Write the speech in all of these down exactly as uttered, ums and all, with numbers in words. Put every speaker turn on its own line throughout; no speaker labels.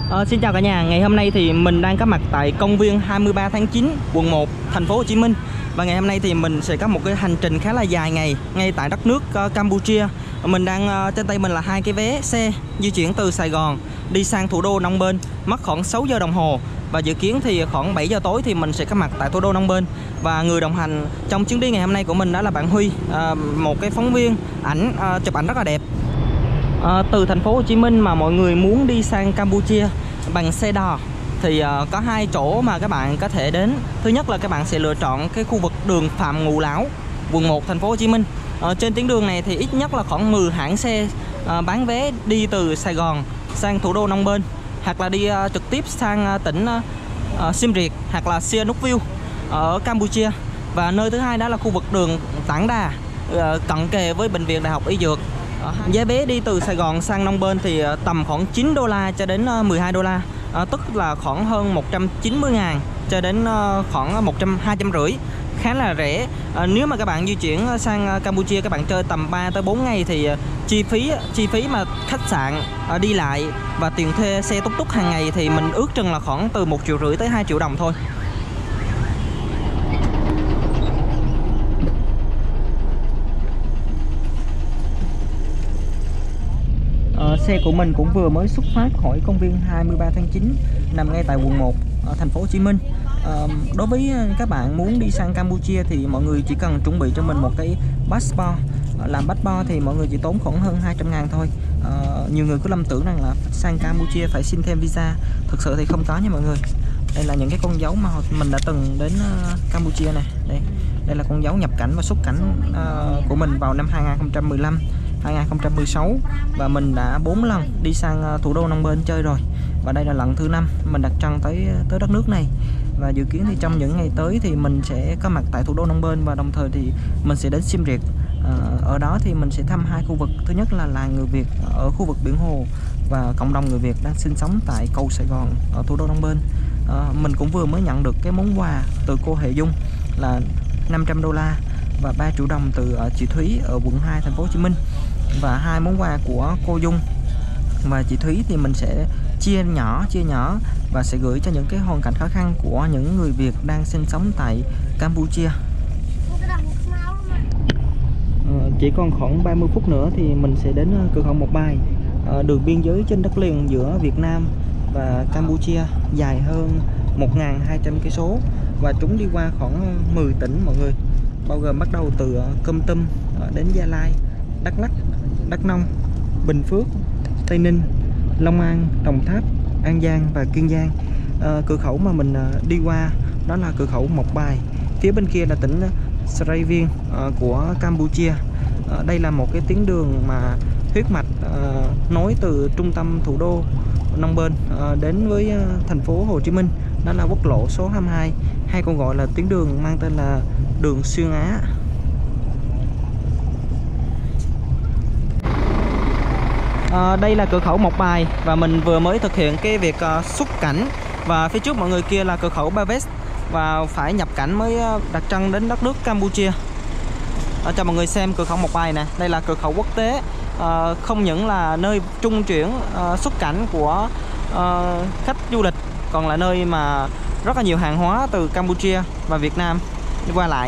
Ờ, xin chào cả nhà, ngày hôm nay thì mình đang có mặt tại công viên hai mươi ba tháng chín, quận một, thành phố Hồ Chí Minh. Và ngày hôm nay thì mình sẽ có một cái hành trình khá là dài ngày ngay tại đất nước uh, Campuchia. Mình đang uh, trên tay mình là hai cái vé xe di chuyển từ Sài Gòn đi sang thủ đô Phnom Penh, mất khoảng sáu giờ đồng hồ. Và dự kiến thì khoảng bảy giờ tối thì mình sẽ có mặt tại thủ đô Phnom Penh. Và người đồng hành trong chuyến đi ngày hôm nay của mình đó là bạn Huy, uh, một cái phóng viên ảnh uh, chụp ảnh rất là đẹp. À, từ thành phố Hồ Chí Minh mà mọi người muốn đi sang Campuchia bằng xe đò thì uh, có hai chỗ mà các bạn có thể đến. Thứ nhất là các bạn sẽ lựa chọn cái khu vực đường Phạm Ngũ Lão, quận một, thành phố Hồ Chí Minh. À, trên tuyến đường này thì ít nhất là khoảng mười hãng xe uh, bán vé đi từ Sài Gòn sang thủ đô Phnom Penh, hoặc là đi uh, trực tiếp sang uh, tỉnh uh, uh, Siem Reap hoặc là Sihanoukville ở Campuchia. Và nơi thứ hai đó là khu vực đường Tảng Đà, uh, cận kề với bệnh viện Đại học Y Dược. Giá vé đi từ Sài Gòn sang Phnom Penh thì tầm khoảng chín đô la cho đến mười hai đô la, à, tức là khoảng hơn một trăm chín mươi ngàn cho đến khoảng một trăm hai trăm rưỡi, khá là rẻ. À, nếu mà các bạn di chuyển sang Campuchia, các bạn chơi tầm ba tới bốn ngày thì chi phí chi phí mà khách sạn, à, đi lại và tiền thuê xe túc túc hàng ngày thì mình ước chừng là khoảng từ một triệu rưỡi tới hai triệu đồng thôi. Ờ, xe của mình cũng vừa mới xuất phát khỏi công viên hai mươi ba tháng chín nằm ngay tại quận một ở thành phố Hồ Chí Minh. Ờ, đối với các bạn muốn đi sang Campuchia thì mọi người chỉ cần chuẩn bị cho mình một cái passport. Làm passport thì mọi người chỉ tốn khoảng hơn hai trăm ngàn thôi. Ờ, nhiều người cứ lầm tưởng rằng là sang Campuchia phải xin thêm visa, thực sự thì không có nha mọi người. Đây là những cái con dấu mà mình đã từng đến Campuchia này. Đây, đây là con dấu nhập cảnh và xuất cảnh uh, của mình vào năm hai nghìn không trăm mười lăm, hai nghìn không trăm mười sáu, và mình đã bốn lần đi sang thủ đô Phnom Penh chơi rồi, và đây là lần thứ năm mình đặt chân tới tới đất nước này. Và dự kiến thì trong những ngày tới thì mình sẽ có mặt tại thủ đô Phnom Penh, và đồng thời thì mình sẽ đến Siem Reap. À, ở đó thì mình sẽ thăm hai khu vực. Thứ nhất là làng người Việt ở khu vực biển hồ và cộng đồng người Việt đang sinh sống tại cầu Sài Gòn ở thủ đô Phnom Penh. À, mình cũng vừa mới nhận được cái món quà từ cô Hệ Dung là năm trăm đô la và ba triệu đồng từ uh, chị Thúy ở quận hai, thành phố Hồ Chí Minh. Và hai món quà của cô Dung và chị Thúy thì mình sẽ chia nhỏ chia nhỏ và sẽ gửi cho những cái hoàn cảnh khó khăn của những người Việt đang sinh sống tại Campuchia. À, chỉ còn khoảng ba mươi phút nữa thì mình sẽ đến cửa khẩu Mộc Bài, à, đường biên giới trên đất liền giữa Việt Nam và Campuchia dài hơn một nghìn hai trăm cây số, và chúng đi qua khoảng mười tỉnh mọi người, bao gồm bắt đầu từ Kon Tum đến Gia Lai, Đắk Lắk, Đắk Nông, Bình Phước, Tây Ninh, Long An, Đồng Tháp, An Giang và Kiên Giang. À, cửa khẩu mà mình đi qua đó là cửa khẩu Mộc Bài, phía bên kia là tỉnh Srai Viên uh, của Campuchia. Uh, đây là một cái tuyến đường mà huyết mạch uh, nối từ trung tâm thủ đô Phnom Penh uh, đến với uh, thành phố Hồ Chí Minh. Đó là quốc lộ số hai mươi hai, hay còn gọi là tuyến đường mang tên là đường xuyên Á. À, đây là cửa khẩu Mộc Bài và mình vừa mới thực hiện cái việc uh, xuất cảnh, và phía trước mọi người kia là cửa khẩu Ba Vét và phải nhập cảnh mới đặt chân đến đất nước Campuchia. À, cho mọi người xem cửa khẩu Mộc Bài nè, đây là cửa khẩu quốc tế, à, không những là nơi trung chuyển à, xuất cảnh của à, khách du lịch, còn là nơi mà rất là nhiều hàng hóa từ Campuchia và Việt Nam đi qua lại.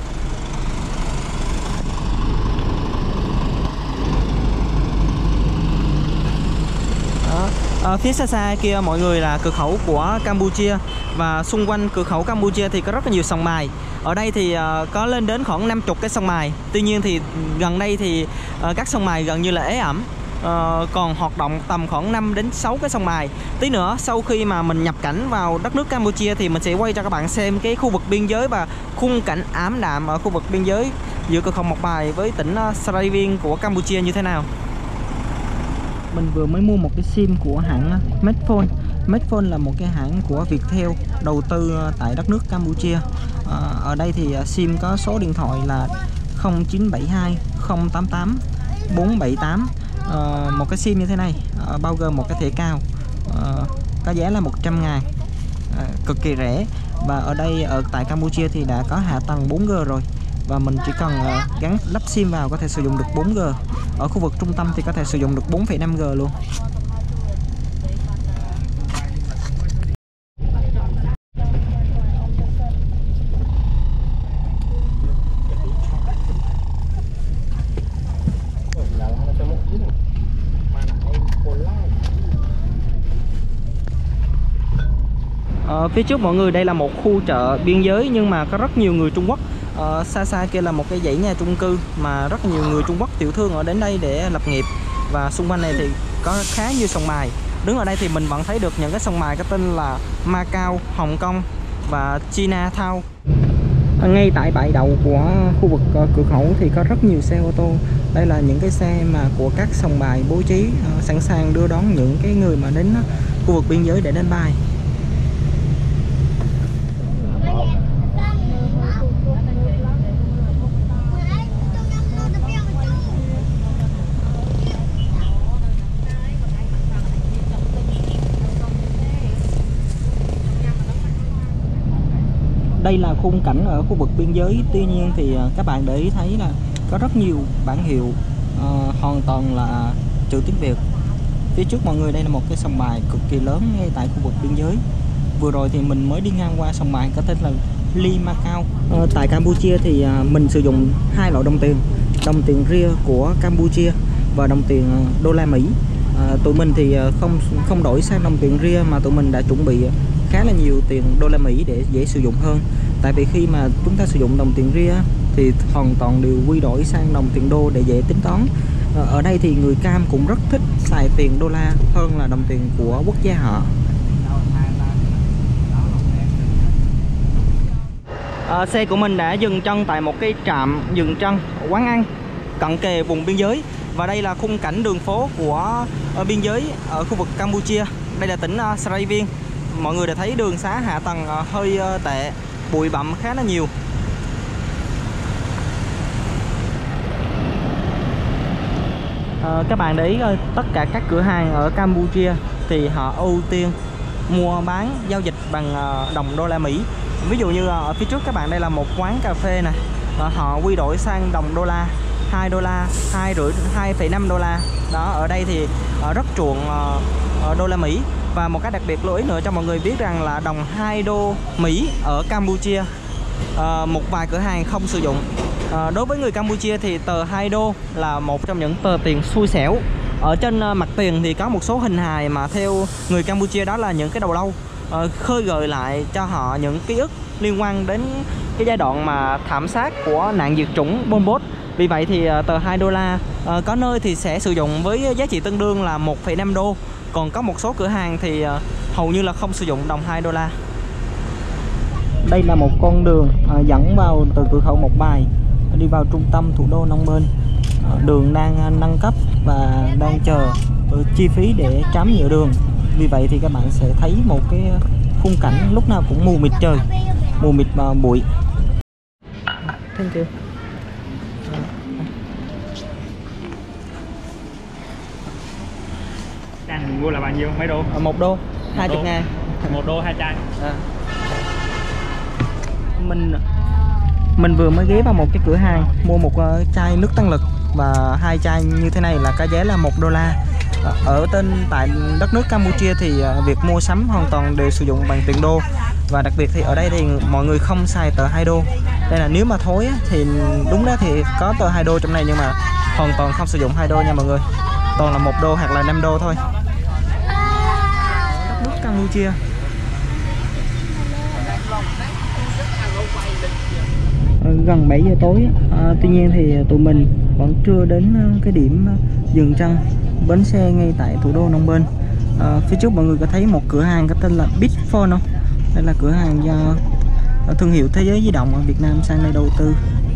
À, phía xa xa kia mọi người là cửa khẩu của Campuchia, và xung quanh cửa khẩu Campuchia thì có rất là nhiều sông mài. Ở đây thì uh, có lên đến khoảng năm mươi cái sông mài. Tuy nhiên thì gần đây thì uh, các sông mài gần như là ế ẩm, uh, còn hoạt động tầm khoảng năm đến sáu cái sông mài. Tí nữa sau khi mà mình nhập cảnh vào đất nước Campuchia thì mình sẽ quay cho các bạn xem cái khu vực biên giới và khung cảnh ảm đạm ở khu vực biên giới giữa cửa khẩu Mộc Bài với tỉnh uh, Srai Viên của Campuchia như thế nào. Mình vừa mới mua một cái sim của hãng Medphone. Medphone là một cái hãng của Viettel đầu tư tại đất nước Campuchia. À, ở đây thì sim có số điện thoại là không chín bảy hai không tám tám bốn bảy tám. À, một cái sim như thế này à, bao gồm một cái thẻ cào, à, có giá là một trăm ngàn, à, cực kỳ rẻ. Và ở đây ở tại Campuchia thì đã có hạ tầng bốn G rồi, và mình chỉ cần uh, gắn lắp sim vào có thể sử dụng được bốn G. Ở khu vực trung tâm thì có thể sử dụng được bốn phẩy năm G luôn. Ờ, phía trước mọi người đây là một khu chợ biên giới nhưng mà có rất nhiều người Trung Quốc. Ờ, xa xa kia là một cái dãy nhà chung cư mà rất nhiều người Trung Quốc tiểu thương ở đến đây để lập nghiệp. Và xung quanh này thì có khá nhiều sòng bài. Đứng ở đây thì mình vẫn thấy được những cái sòng bài có tên là Macau, Hồng Kông và Chinatown. Ngay tại bãi đậu của khu vực cửa khẩu thì có rất nhiều xe ô tô. Đây là những cái xe mà của các sòng bài bố trí uh, sẵn sàng đưa đón những cái người mà đến uh, khu vực biên giới để đánh bài. Đây là khung cảnh ở khu vực biên giới, tuy nhiên thì các bạn để ý thấy là có rất nhiều bảng hiệu uh, hoàn toàn là chữ tiếng Việt. Phía trước mọi người đây là một cái sòng bài cực kỳ lớn ngay tại khu vực biên giới. Vừa rồi thì mình mới đi ngang qua sòng bài có tên là Li Macau. Uh, tại Campuchia thì uh, mình sử dụng hai loại đồng tiền, đồng tiền ria của Campuchia và đồng tiền đô la Mỹ. Uh, tụi mình thì không không đổi sang đồng tiền ria mà tụi mình đã chuẩn bị khá là nhiều tiền đô la Mỹ để dễ sử dụng hơn. Tại vì khi mà chúng ta sử dụng đồng tiền ria thì hoàn toàn đều quy đổi sang đồng tiền đô để dễ tính toán. Ở đây thì người Cam cũng rất thích xài tiền đô la hơn là đồng tiền của quốc gia họ. À, xe của mình đã dừng chân tại một cái trạm dừng chân quán ăn cận kề vùng biên giới. Và đây là khung cảnh đường phố của ở biên giới ở khu vực Campuchia. Đây là tỉnh uh, Srai Viên. Mọi người đã thấy đường xá hạ tầng uh, hơi uh, tệ, bụi bặm khá là nhiều. À, các bạn để ý uh, tất cả các cửa hàng ở Campuchia thì họ ưu tiên mua bán giao dịch bằng uh, đồng đô la Mỹ. Ví dụ như uh, ở phía trước các bạn đây là một quán cà phê này, uh, họ quy đổi sang đồng đô la, hai đô la, hai rưỡi, hai phẩy năm đô la. Đó, ở đây thì uh, rất chuộng uh, đô la Mỹ. Và một cái đặc biệt lưu ý nữa cho mọi người biết rằng là đồng hai đô Mỹ ở Campuchia uh, một vài cửa hàng không sử dụng. Uh, đối với người Campuchia thì tờ hai đô là một trong những tờ tiền xui xẻo. Ở trên uh, mặt tiền thì có một số hình hài mà theo người Campuchia đó là những cái đầu lâu, uh, khơi gợi lại cho họ những ký ức liên quan đến cái giai đoạn mà thảm sát của nạn diệt chủng Pol Pot. Vì vậy thì uh, tờ hai đô la uh, có nơi thì sẽ sử dụng với giá trị tương đương là một phẩy năm đô. Còn có một số cửa hàng thì uh, hầu như là không sử dụng đồng hai đô la. Đây là một con đường uh, dẫn vào từ cửa khẩu Một Bài đi vào trung tâm thủ đô Phnom Penh. Uh, đường đang uh, nâng cấp và đang chờ uh, chi phí để trám nhựa đường. Vì vậy thì các bạn sẽ thấy một cái khung cảnh lúc nào cũng mù mịt trời, mù mịt và bụi. Thank you.
Đang mình mua là bao nhiêu? Mấy đô?
À, một đô, hai chục ngàn.
Một đô hai chai.
À. Mình mình vừa mới ghé vào một cái cửa hàng mua một uh, chai nước tăng lực và hai chai như thế này là có giá là một đô la. À, ở tên tại đất nước Campuchia thì uh, việc mua sắm hoàn toàn đều sử dụng bằng tiền đô. Và đặc biệt thì ở đây thì mọi người không xài tờ hai đô. Đây là nếu mà thối thì đúng đó thì có tờ hai đô trong này nhưng mà hoàn toàn không sử dụng hai đô nha mọi người. Toàn là một đô hoặc là năm đô thôi. Đất nước Campuchia. Gần bảy giờ tối, à, tuy nhiên thì tụi mình vẫn chưa đến cái điểm dừng chân bến xe ngay tại thủ đô Phnom Penh. À, phía trước mọi người có thấy một cửa hàng có tên là Bitphone không? Đây là cửa hàng do thương hiệu Thế Giới Di Động ở Việt Nam sang đây đầu tư.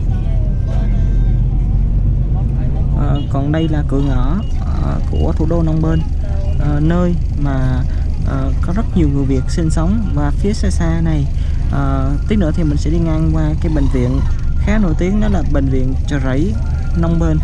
À, còn đây là cửa ngõ à, của thủ đô Phnom Penh, à, nơi mà à, có rất nhiều người Việt sinh sống. Và phía xa xa này à, tí nữa thì mình sẽ đi ngang qua cái bệnh viện khá nổi tiếng, đó là bệnh viện Chợ Rẫy Phnom Penh.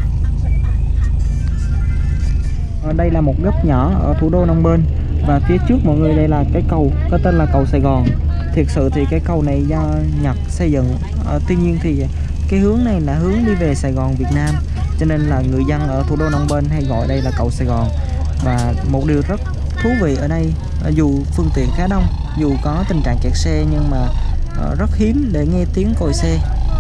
À, đây là một góc nhỏ ở thủ đô Phnom Penh và phía trước mọi người đây là cái cầu có tên là cầu Sài Gòn. Thiệt sự thì cái cầu này do Nhật xây dựng, à, tuy nhiên thì cái hướng này là hướng đi về Sài Gòn Việt Nam, cho nên là người dân ở thủ đô Phnom Penh hay gọi đây là cầu Sài Gòn. Và một điều rất thú vị ở đây, dù phương tiện khá đông, dù có tình trạng kẹt xe nhưng mà uh, rất hiếm để nghe tiếng còi xe.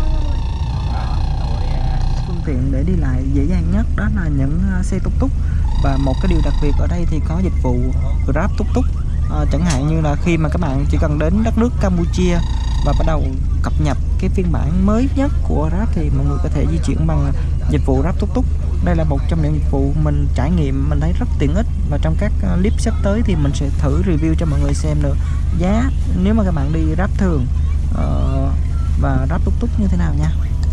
Phương tiện để đi lại dễ dàng nhất đó là những uh, xe túc túc. Và một cái điều đặc biệt ở đây thì có dịch vụ Grab túc túc. à, chẳng hạn như là khi mà các bạn chỉ cần đến đất nước Campuchia và bắt đầu cập nhật cái phiên bản mới nhất của Grab thì mọi người có thể di chuyển bằng dịch vụ Grab Tuk Tuk. Đây là một trong những dịch vụ mình trải nghiệm mình thấy rất tiện ích, và trong các clip sắp tới thì mình sẽ thử review cho mọi người xem nữa giá nếu mà các bạn đi Grab thường uh, và Grab Tuk Tuk như thế nào nha.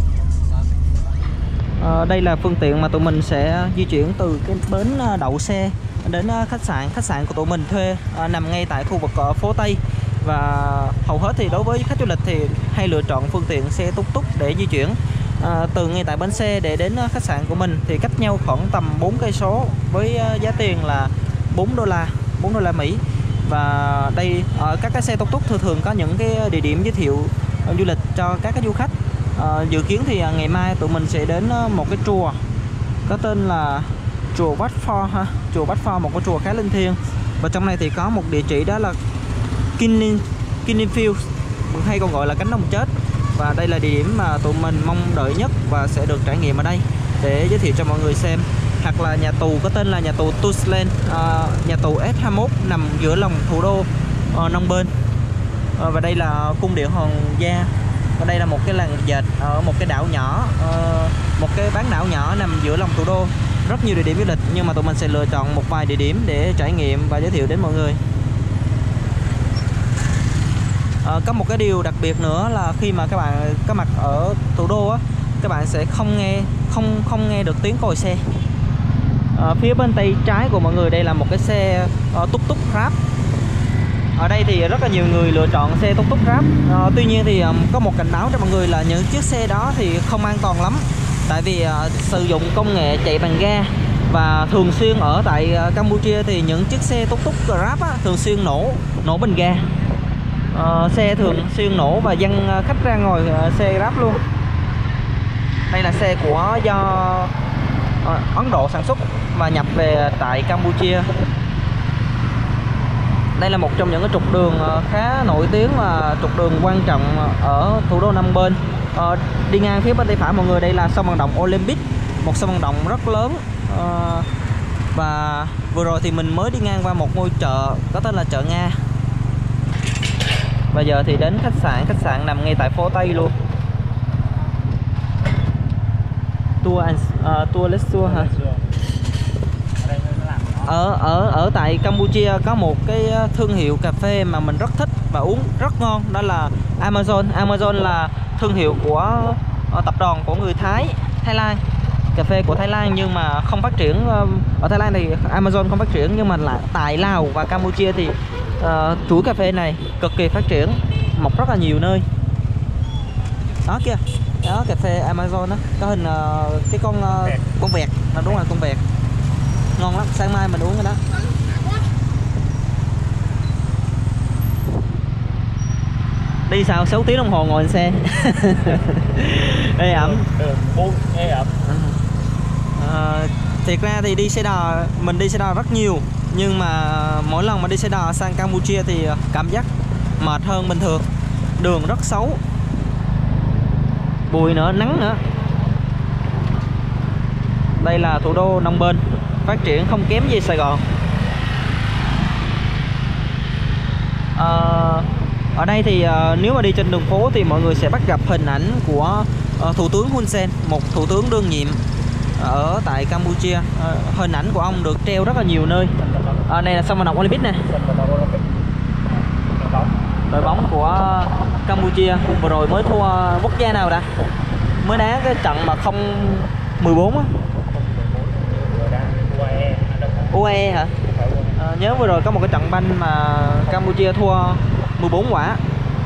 Uh, đây là phương tiện mà tụi mình sẽ di chuyển từ cái bến đậu xe đến khách sạn. Khách sạn của tụi mình thuê uh, nằm ngay tại khu vực uh, phố Tây, và hầu hết thì đối với khách du lịch thì hay lựa chọn phương tiện xe Tuk Tuk để di chuyển. À, từ ngay tại bến xe để đến khách sạn của mình thì cách nhau khoảng tầm bốn cây số với giá tiền là bốn đô la, bốn đô la Mỹ. Và đây ở các cái xe Tuk Tuk thường thường có những cái địa điểm giới thiệu uh, du lịch cho các cái du khách. Uh, dự kiến thì uh, ngày mai tụi mình sẽ đến uh, một cái chùa có tên là chùa Wat Phor ha, chùa Wat Phor, một cái chùa khá linh thiêng. Và trong này thì có một địa chỉ đó là Kinin Kinin Fields, hay còn gọi là cánh đồng chết. Và đây là địa điểm mà tụi mình mong đợi nhất và sẽ được trải nghiệm ở đây để giới thiệu cho mọi người xem. Hoặc là nhà tù có tên là nhà tù Tusland, à, nhà tù S hai mươi mốt nằm giữa lòng thủ đô uh, Phnom Penh. À, và đây là cung điện Hoàng gia. Và đây là một cái làng dệt ở một cái đảo nhỏ, uh, một cái bán đảo nhỏ nằm giữa lòng thủ đô. Rất nhiều địa điểm du lịch, nhưng mà tụi mình sẽ lựa chọn một vài địa điểm để trải nghiệm và giới thiệu đến mọi người. À, có một cái điều đặc biệt nữa là khi mà các bạn có mặt ở thủ đô á, các bạn sẽ không nghe không không nghe được tiếng còi xe. À, phía bên tay trái của mọi người đây là một cái xe uh, Tuk Tuk Grab. Ở đây thì rất là nhiều người lựa chọn xe Tuk Tuk Grab. À, tuy nhiên thì um, có một cảnh báo cho mọi người là những chiếc xe đó thì không an toàn lắm, tại vì uh, sử dụng công nghệ chạy bằng ga, và thường xuyên ở tại uh, Campuchia thì những chiếc xe Tuk Tuk Grab á, thường xuyên nổ nổ bình ga. Uh, xe thường xuyên nổ và văng khách ra ngồi uh, xe Grab luôn. Đây là xe của do uh, Ấn Độ sản xuất và nhập về tại Campuchia. Đây là một trong những cái trục đường uh, khá nổi tiếng và trục đường quan trọng ở thủ đô Phnom Penh. Uh, đi ngang phía bên tay phải mọi người đây là sân vận động Olympic, một sân vận động rất lớn. Uh, và vừa rồi thì mình mới đi ngang qua một ngôi chợ có tên là chợ Nga. Bây giờ thì đến khách sạn, khách sạn nằm ngay tại phố Tây luôn. Tour and uh, tour let's tour hả? Ở ở ở tại Campuchia có một cái thương hiệu cà phê mà mình rất thích và uống rất ngon, đó là Amazon. Amazon là thương hiệu của uh, tập đoàn của người Thái, Thái Lan. Cà phê của Thái Lan nhưng mà không phát triển uh, ở Thái Lan thì Amazon không phát triển, nhưng mà lại tại Lào và Campuchia thì uh, chuỗi cà phê này cực kỳ phát triển, mọc rất là nhiều nơi. Đó kia, đó cà phê Amazon đó, có hình uh, cái con uh, con vẹt, nó đúng là con vẹt, ngon lắm. Sáng mai mình uống cái đó. Đi sao sáu tiếng đồng hồ ngồi trên xe. Ê ẩm.
Ê ẩm.
À, thiệt ra thì đi xe đò, mình đi xe đò rất nhiều, nhưng mà mỗi lần mà đi xe đò sang Campuchia thì cảm giác mệt hơn bình thường. Đường rất xấu, bụi nữa, nắng nữa. Đây là thủ đô Phnom Penh, phát triển không kém gì Sài Gòn. à, Ở đây thì uh, nếu mà đi trên đường phố thì mọi người sẽ bắt gặp hình ảnh của uh, Thủ tướng Hun Sen, một thủ tướng đương nhiệm ở tại Campuchia. Uh, hình ảnh của ông được treo rất là nhiều nơi. À, này là sân vận động Olympic nè, đội bóng của Campuchia vừa rồi mới thua quốc gia nào đã, mới đá cái trận mà không mười bốn á, u a e hả? À, nhớ vừa rồi có một cái trận banh mà Campuchia thua mười bốn quả.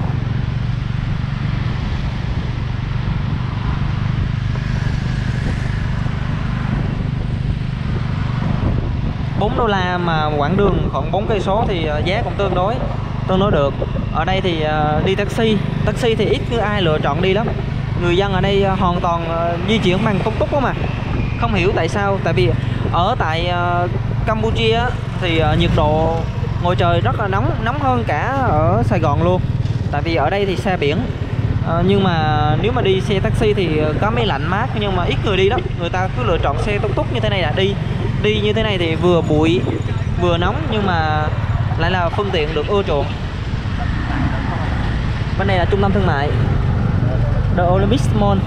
bốn đô la mà quãng đường khoảng bốn cây số thì giá cũng tương đối tương đối được. Ở đây thì đi taxi, taxi thì ít cứ ai lựa chọn đi lắm. Người dân ở đây hoàn toàn di chuyển bằng Tuk Tuk mà. Không hiểu tại sao, tại vì ở tại Campuchia thì nhiệt độ ngoài trời rất là nóng, nóng hơn cả ở Sài Gòn luôn. Tại vì ở đây thì xa biển. À, nhưng mà nếu mà đi xe taxi thì có mấy lạnh mát, nhưng mà ít người đi lắm. Người ta cứ lựa chọn xe Tuk Tuk như thế này là đi. Đi như thế này thì vừa bụi vừa nóng, nhưng mà lại là phương tiện được ưa chuộng. Bên này là trung tâm thương mại The Olympic Mall.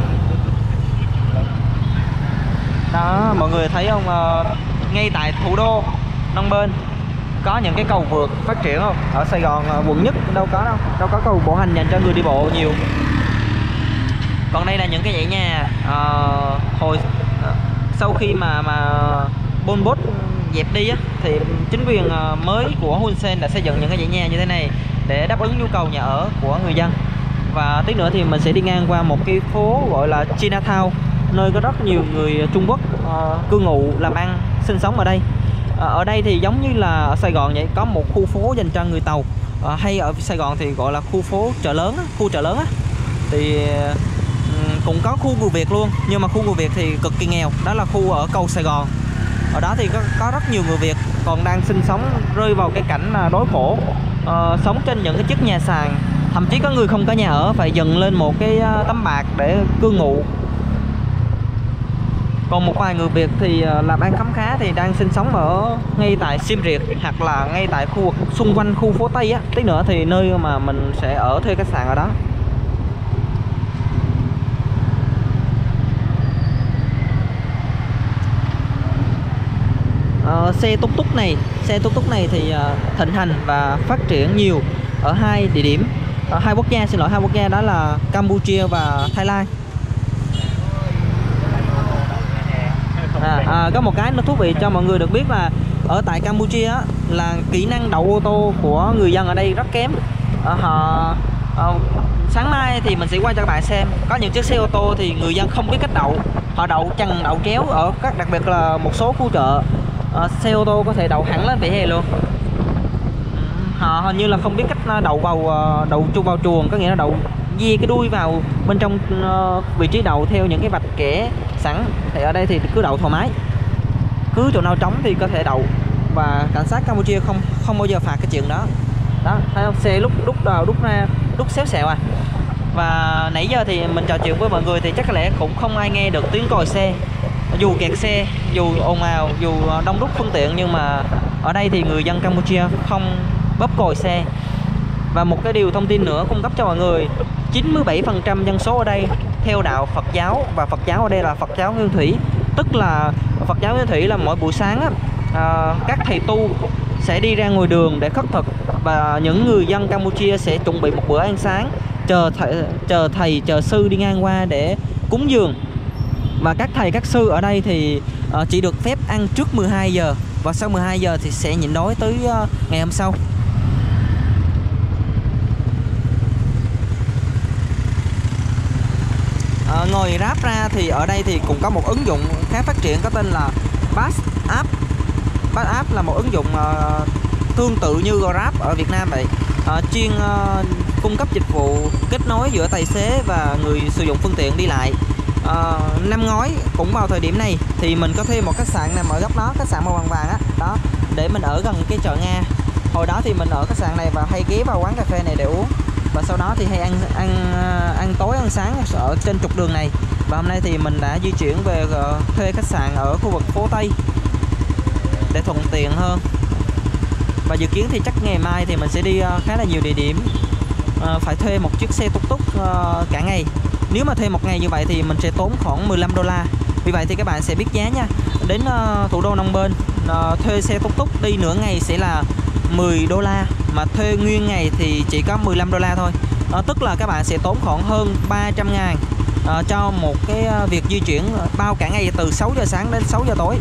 Đó, mọi người thấy không, uh, ngay tại thủ đô Phnom Penh có những cái cầu vượt phát triển không? Ở Sài Gòn uh, quận nhất đâu có đâu, đâu có cầu bộ hành dành cho người đi bộ nhiều. Còn đây là những cái dãy nhà uh, hồi uh, sau khi mà mà Pol Pot dẹp đi á, thì chính quyền uh, mới của Hun Sen đã xây dựng những cái dãy nhà như thế này để đáp ứng nhu cầu nhà ở của người dân. Và tí nữa thì mình sẽ đi ngang qua một cái phố gọi là Chinatown, nơi có rất nhiều người Trung Quốc uh, cư ngụ làm ăn sinh sống ở đây. Uh, ở đây thì giống như là ở Sài Gòn vậy, có một khu phố dành cho người Tàu, uh, hay ở Sài Gòn thì gọi là khu phố chợ lớn á, khu chợ lớn á. Thì uh, cũng có khu người Việt luôn, nhưng mà khu người Việt thì cực kỳ nghèo, đó là khu ở cầu Sài Gòn. Ở đó thì có, có rất nhiều người Việt còn đang sinh sống rơi vào cái cảnh đối khổ, uh, sống trên những cái chiếc nhà sàn. Thậm chí có người không có nhà ở phải dựng lên một cái tấm bạt để cư ngụ. Còn một vài người Việt thì làm ăn khấm khá thì đang sinh sống ở ngay tại Siem Reap hoặc là ngay tại khu vực xung quanh khu phố Tây á. Tí nữa thì nơi mà mình sẽ ở thuê khách sạn ở đó. Uh, xe túc túc này, xe túc túc này thì uh, thịnh hành và phát triển nhiều ở hai địa điểm, uh, hai quốc gia, xin lỗi, hai quốc gia đó là Campuchia và Thái Lan. À, à, có một cái nó thú vị cho mọi người được biết là ở tại Campuchia á, là kỹ năng đậu ô tô của người dân ở đây rất kém. À, họ à, sáng mai thì mình sẽ quay cho các bạn xem có những chiếc xe ô tô thì người dân không biết cách đậu, họ đậu chằng đậu chéo ở các, đặc biệt là một số khu chợ. À, xe ô tô có thể đậu hẳn lên vỉa hè luôn. Họ hình như là không biết cách đậu vào đậu chung vào chuồng, có nghĩa là đậu di cái đuôi vào bên trong uh, vị trí đậu theo những cái vạch kẻ sẵn. Thì ở đây thì cứ đậu thoải mái, cứ chỗ nào trống thì có thể đậu, và cảnh sát Campuchia không không bao giờ phạt cái chuyện đó. Đó, thấy không? Xe lúc đúc vào đúc ra đúc xéo xẹo à. Và nãy giờ thì mình trò chuyện với mọi người thì chắc có lẽ cũng không ai nghe được tiếng còi xe, dù kẹt xe, dù ồn ào, dù đông đúc phương tiện, nhưng mà ở đây thì người dân Campuchia không bóp còi xe. Và một cái điều thông tin nữa cung cấp cho mọi người, chín mươi bảy phần trăm dân số ở đây theo đạo Phật giáo, và Phật giáo ở đây là Phật giáo Nguyên Thủy. Tức là Phật giáo Nguyên Thủy là mỗi buổi sáng á, à, các thầy tu sẽ đi ra ngoài đường để khất thực, và những người dân Campuchia sẽ chuẩn bị một bữa ăn sáng, chờ thầy, chờ thầy chờ sư đi ngang qua để cúng dường. Và các thầy các sư ở đây thì uh, chỉ được phép ăn trước mười hai giờ, và sau mười hai giờ thì sẽ nhịn đói tới uh, ngày hôm sau. À, ngoài Grab ra thì ở đây thì cũng có một ứng dụng khá phát triển có tên là Bus App. Bus App là một ứng dụng uh, tương tự như Grab ở Việt Nam vậy, uh, chuyên uh, cung cấp dịch vụ kết nối giữa tài xế và người sử dụng phương tiện đi lại. Uh, năm ngoái cũng vào thời điểm này thì mình có thuê một khách sạn nằm ở góc đó, khách sạn màu vàng vàng á, đó, để mình ở gần cái chợ Nga. Hồi đó thì mình ở khách sạn này và hay ghé vào quán cà phê này để uống, và sau đó thì hay ăn ăn ăn tối ăn sáng ở trên trục đường này. Và hôm nay thì mình đã di chuyển về uh, thuê khách sạn ở khu vực phố Tây để thuận tiện hơn. Và dự kiến thì chắc ngày mai thì mình sẽ đi uh, khá là nhiều địa điểm, uh, phải thuê một chiếc xe túc túc uh, cả ngày. Nếu mà thuê một ngày như vậy thì mình sẽ tốn khoảng mười lăm đô la. Vì vậy thì các bạn sẽ biết giá nha. Đến uh, thủ đô Phnom Penh, uh, thuê xe túc túc đi nửa ngày sẽ là mười đô la, mà thuê nguyên ngày thì chỉ có mười lăm đô la thôi. À, tức là các bạn sẽ tốn khoảng hơn ba trăm ngàn à, cho một cái việc di chuyển bao cả ngày từ sáu giờ sáng đến sáu giờ tối.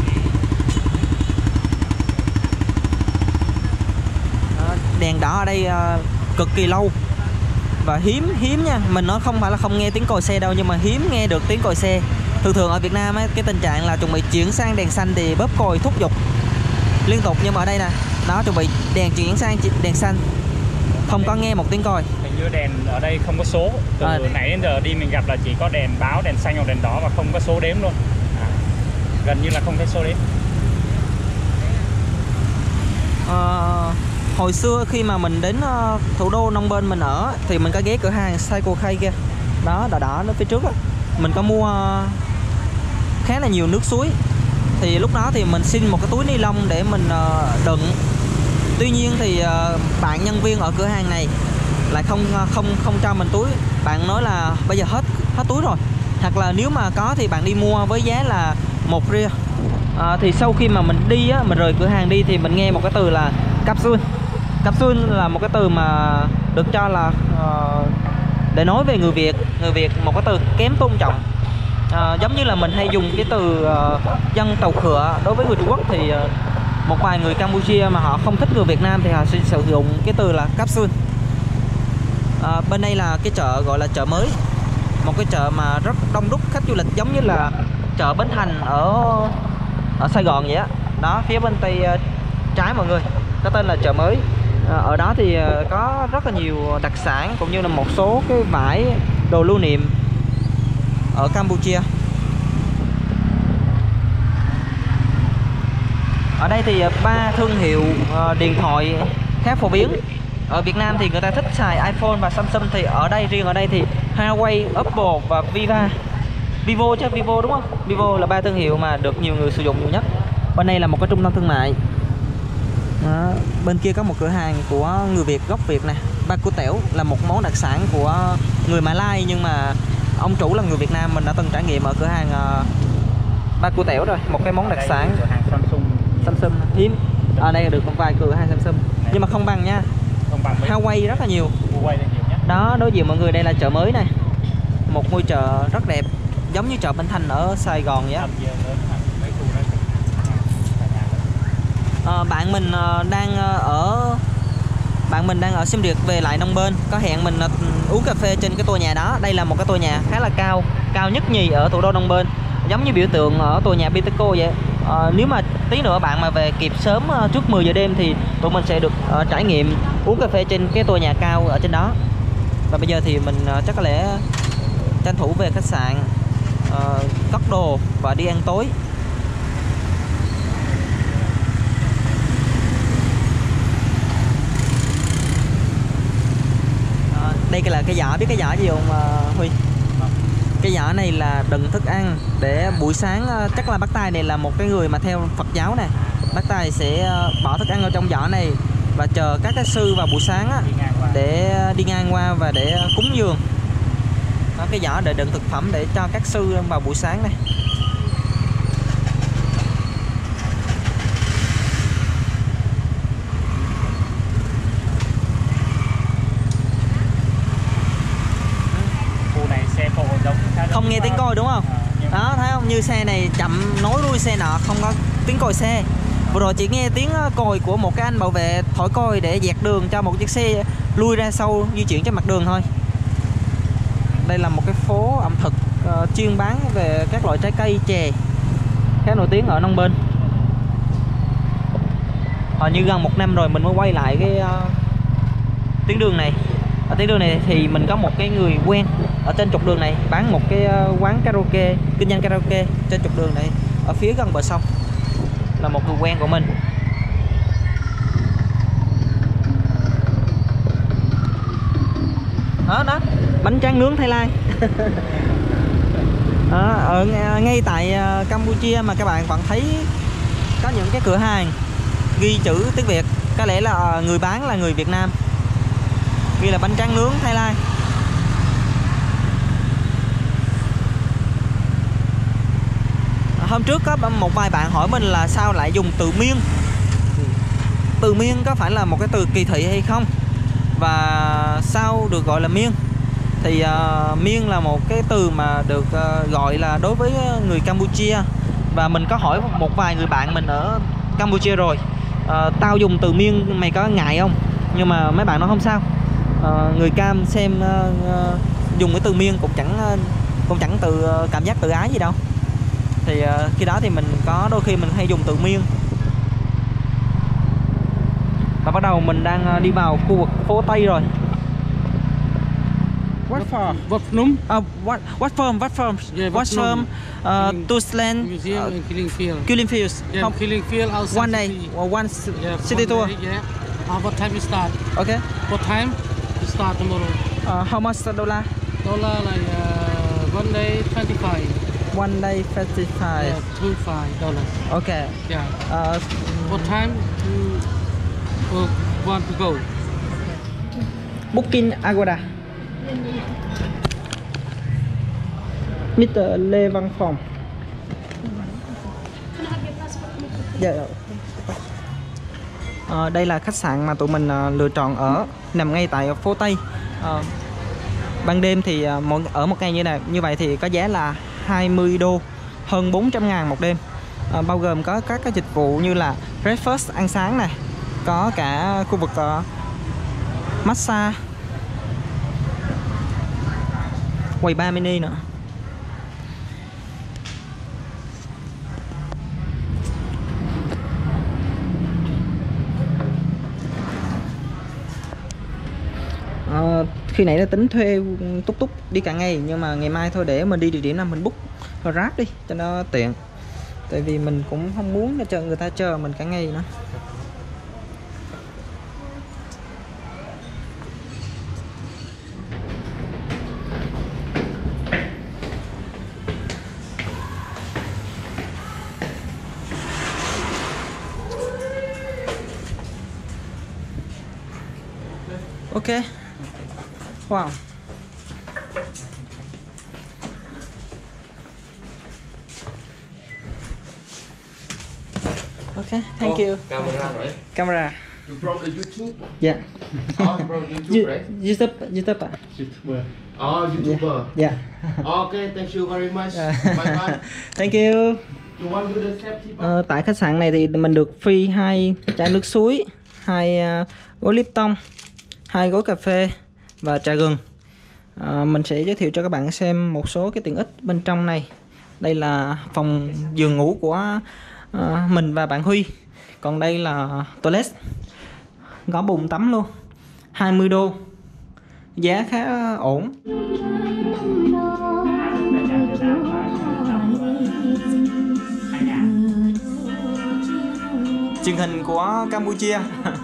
À, đèn đỏ ở đây à, cực kỳ lâu và hiếm hiếm nha. Mình nói không phải là không nghe tiếng còi xe đâu, nhưng mà hiếm nghe được tiếng còi xe. Thường thường ở Việt Nam ấy, cái tình trạng là chuẩn bị chuyển sang đèn xanh thì bóp còi thúc giục liên tục, nhưng mà ở đây nè, đó, chuẩn bị đèn chuyển sang đèn xanh, không có nghe một tiếng còi.
Hình như đèn ở đây không có số. Từ à, nãy đến giờ đi mình gặp là chỉ có đèn báo, đèn xanh hoặc đèn đỏ, mà không có số đếm luôn. À, gần như là không có số đếm.
À, hồi xưa khi mà mình đến uh, thủ đô Phnom Penh mình ở thì mình có ghé cửa hàng Cycle K kia, đó, đỏ đỏ nó phía trước đó. Mình có mua uh, khá là nhiều nước suối. Thì lúc đó thì mình xin một cái túi ni lông để mình uh, đựng Tuy nhiên thì uh, bạn nhân viên ở cửa hàng này lại không không không cho mình túi. Bạn nói là bây giờ hết hết túi rồi, hoặc là nếu mà có thì bạn đi mua với giá là một ria. À, thì sau khi mà mình đi á, mình rời cửa hàng đi thì mình nghe một cái từ là capsule. Capsule là một cái từ mà được cho là uh, để nói về người Việt, người Việt một cái từ kém tôn trọng. À, giống như là mình hay dùng cái từ uh, dân tàu khựa đối với người Trung Quốc, thì uh, một vài người Campuchia mà họ không thích người Việt Nam thì họ sẽ sử dụng cái từ là capsule. À, bên đây là cái chợ gọi là chợ mới, một cái chợ mà rất đông đúc khách du lịch, giống như là chợ Bến Thành ở ở Sài Gòn vậy á. Đó, phía bên tay uh, trái mọi người có tên là chợ mới. À, ở đó thì uh, có rất là nhiều đặc sản cũng như là một số cái vải đồ lưu niệm ở Campuchia. Ở đây thì ba thương hiệu uh, điện thoại khá phổ biến. Ở Việt Nam thì người ta thích xài iPhone và Samsung, thì ở đây riêng ở đây thì Huawei, Oppo và Viva, Vivo chứ Vivo đúng không? Vivo là ba thương hiệu mà được nhiều người sử dụng nhiều nhất. Bên đây là một cái trung tâm thương mại. Đó, bên kia có một cửa hàng của người Việt gốc Việt nè. Ba cua tẻo là một món đặc sản của người Mã Lai, nhưng mà ông chủ là người Việt Nam. Mình đã từng trải nghiệm ở cửa hàng uh, ba cua tẻo rồi, một cái món đặc sản.
Cửa hàng Samsung
Samsung hiếm. Ở đây được một vài cửa hàng Samsung nhưng mà không bằng nha.
Không bằng
Huawei rất là nhiều.
Huawei là nhiều nhất.
Đó, đối diện mọi người đây là chợ mới này, một ngôi chợ rất đẹp, giống như chợ Bến Thành ở Sài Gòn vậy. À, bạn mình đang ở bạn mình đang ở Siem Reap về lại Nông Bên, có hẹn mình uống cà phê trên cái tòa nhà đó. Đây là một cái tòa nhà khá là cao, cao nhất nhì ở thủ đô Nông Bên, giống như biểu tượng ở tòa nhà Bitexco vậy. À, nếu mà tí nữa bạn mà về kịp sớm trước mười giờ đêm thì tụi mình sẽ được uh, trải nghiệm uống cà phê trên cái tòa nhà cao ở trên đó. Và bây giờ thì mình uh, chắc có lẽ tranh thủ về khách sạn, uh, cất đồ và đi ăn tối. Uh, đây là cái giỏ, biết cái giỏ gì không uh, Huy? Cái giỏ này là đựng thức ăn để buổi sáng, chắc là bác Tài này là một cái người mà theo Phật giáo nè. Bác Tài sẽ bỏ thức ăn ở trong giỏ này và chờ các cái sư vào buổi sáng á, để đi ngang qua và để cúng dường. Đó, cái giỏ để đựng thực phẩm để cho các sư vào buổi sáng này. Không nghe tiếng còi đúng không? Đó, thấy không? Như xe này chậm nối đuôi xe nọ, không có tiếng còi xe. Vừa rồi chỉ nghe tiếng còi của một cái anh bảo vệ thổi còi để dẹt đường cho một chiếc xe lui ra sau di chuyển trên mặt đường thôi. Đây là một cái phố ẩm thực uh, chuyên bán về các loại trái cây, chè khá nổi tiếng ở Nông Bên. Hình như gần một năm rồi mình mới quay lại cái uh, tuyến đường này. Ở tuyến đường này thì mình có một cái người quen ở trên trục đường này bán một cái quán karaoke, kinh doanh karaoke trên trục đường này ở phía gần bờ sông, là một người quen của mình. Đó đó, bánh tráng nướng Thái Lan. Đó, ở ngay tại Campuchia mà các bạn vẫn thấy có những cái cửa hàng ghi chữ tiếng Việt, có lẽ là người bán là người Việt Nam, ghi là bánh tráng nướng Thái Lan. Hôm trước có một vài bạn hỏi mình là sao lại dùng từ miên. Từ miên có phải là một cái từ kỳ thị hay không, và sao được gọi là miên? Thì uh, miên là một cái từ mà được uh, gọi là đối với người Campuchia. Và mình có hỏi một vài người bạn mình ở Campuchia rồi, uh, tao dùng từ miên mày có ngại không? Nhưng mà mấy bạn nói không sao. Uh, người Cam xem uh, uh, dùng cái từ miên cũng chẳng uh, cũng chẳng tự uh, cảm giác tự ái gì đâu. Thì uh, khi đó thì mình có đôi khi mình hay dùng từ miên. Và bắt đầu mình đang uh, đi vào khu vực phố Tây rồi. What for?
What Phnom?
Uh, what what firm? What firm?
Yeah,
what firm? Uh, Tusland
Museum
uh,
in Killing Field.
Killing Fields.
Yeah,
Không.
Killing Field outside
One day
city.
or one
Yeah,
city
one
tour.
day, yeah. Uh, what time you start?
Okay.
What time you start tomorrow?
Uh, how much dollar?
Dollar like uh, one day twenty-five.
One day fifty-five.
Yeah, twenty-five dollars.
Okay.
Yeah.
Uh,
What time to or want to go?
Booking Agoda. mít tơ Lê Văn Phòng. Dạ rồi. À, đây là khách sạn mà tụi mình à, lựa chọn ở, nằm ngay tại phố Tây. À, ban đêm thì à, mỗi, ở một ngày như này như vậy thì có giá là hai mươi đô, hơn bốn trăm ngàn một đêm. À, bao gồm có các cái dịch vụ như là breakfast, ăn sáng này, có cả khu vực uh, massage, quầy bar mini nữa. À, khi nãy đã tính thuê túc túc đi cả ngày, nhưng mà ngày mai thôi, để mình đi địa điểm nào mình book Grab đi cho nó tiện, tại vì mình cũng không muốn chờ người ta chờ mình cả ngày nữa. Ok. Wow. Ok, thank you.
Camera, right?
Camera.
You from the YouTube?
Yeah.
Oh, from YouTube,
You,
right?
YouTube, YouTube. à?
Oh, YouTuber.
Yeah.
Okay, thank you very much.
Yeah.
Bye bye.
Thank you.
You want to do the safety?
Ờ, tại khách sạn này thì mình được free hai chai nước suối, hai uh, gói Lipton, hai gói cà phê và trà gừng. À, mình sẽ giới thiệu cho các bạn xem một số cái tiện ích bên trong này. Đây là phòng giường ngủ của uh, mình và bạn Huy. Còn đây là toilet, có bồn tắm luôn, hai mươi đô, giá khá ổn. Truyền hình của Campuchia.